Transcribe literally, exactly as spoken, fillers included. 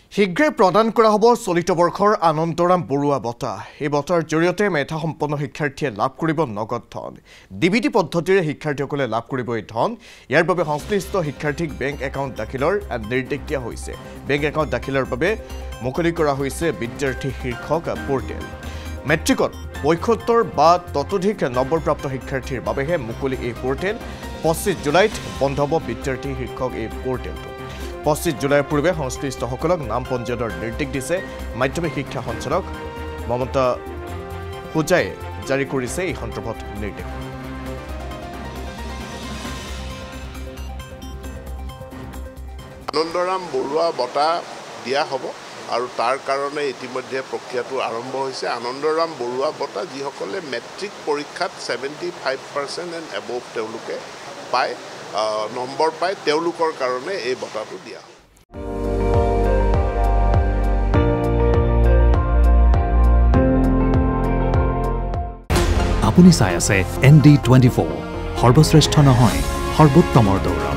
শীঘ্ৰে প্ৰদান কৰা হ'ব চলিত বৰ্ষৰ আনন্দৰাম বৰুৱা বঁটা। এই বঁটাৰ জৰিয়তে মেধা সম্পন্ন শিক্ষাৰ্থীয়ে লাভ কৰিব নগদ ধন। ডিবিটি পদ্ধতিৰে শিক্ষাৰ্থীসকলে লাভ কৰিব এই ধন। ইয়াৰ বাবে সংশ্লিষ্ট শিক্ষাৰ্থীক বেংক একাউণ্ট দাখিলৰ নিৰ্দেশ দিয়া হৈছে। বেংক একাউণ্ট দাখিলৰ বাবে মুকলি কৰা হৈছে বিদ্যাৰ্থী শীৰ্ষক পৰ্টেল। মেট্ৰিকত পঁয়সত্তৰ বা ততোধিক নম্বৰপ্ৰাপ্ত শিক্ষাৰ্থীৰ বাবেহে মুকলি এই পৰ্টেল। পঁচিছ জুলাইত বন্ধ হ'ব বিদ্যাৰ্থী শীৰ্ষক এই পৰ্টেলটো। পঁচিছ জুলাইৰ পূৰ্বে সংশ্লিষ্টসকলক নাম পঞ্জীয়নৰ নিৰ্দেশ দিছে মাধ্যমিক শিক্ষা সঞ্চালক মমতা হোজাই জাৰি কৰিছে এই সন্দৰ্ভত নিৰ্দেশ। আনন্দৰাম বৰুৱা বঁটা দিয়া হ'ব আৰু তাৰ কাৰণে ইতিমধ্যে প্ৰক্ৰিয়াটো আৰম্ভ হৈছে। আনন্দৰাম বৰুৱা বঁটা যিসকলে মেট্ৰিক পৰীক্ষাত seventy five percent and above তেওঁলোকে পায়, নম্বৰ পায়, তেওঁলোকৰ কাৰণে এই বঁটাটো দিয়া। আপুনি চাই আছে এন ডি টুৱেণ্টি ফ'ৰ, সৰ্বশ্ৰেষ্ঠ নহয় সৰ্বোত্তমৰ দৌৰা।